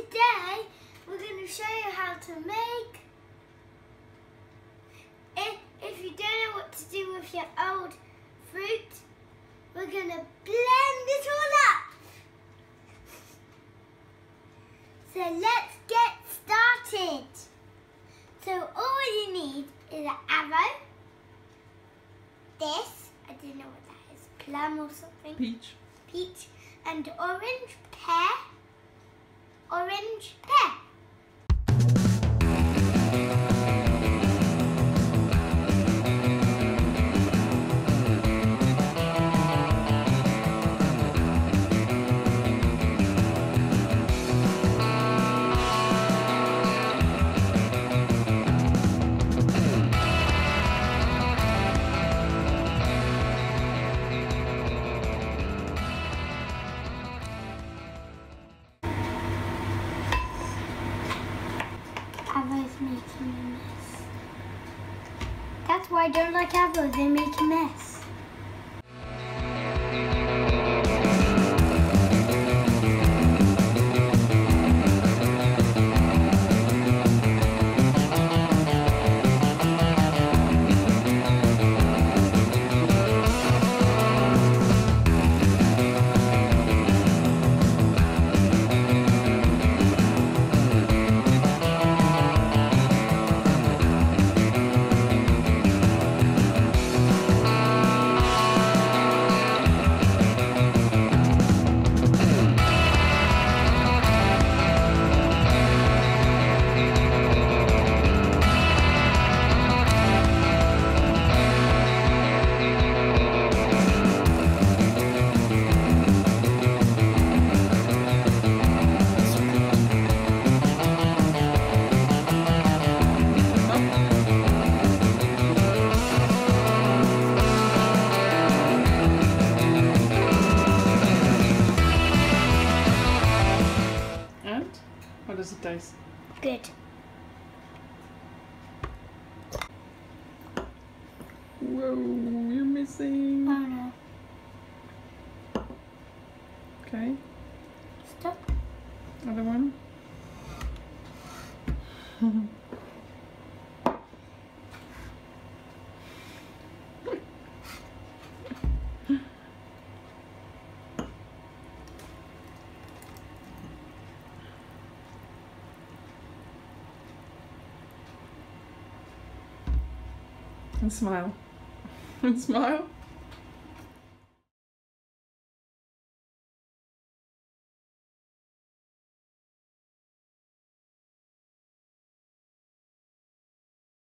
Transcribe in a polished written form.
today we're going to show you how to make. If you don't know what to do with your old fruit, we're going to blend it all up. So let's get started. So all you need is an arrow. This, I don't know what that is, plum or something. Peach. Peach and orange pear. Orange pear. Arrows making a mess. That's why I don't like arrows, they make a mess. How does it taste? Good. Whoa, you're missing. Oh no. Okay. Stop. Other one. And smile. And smile.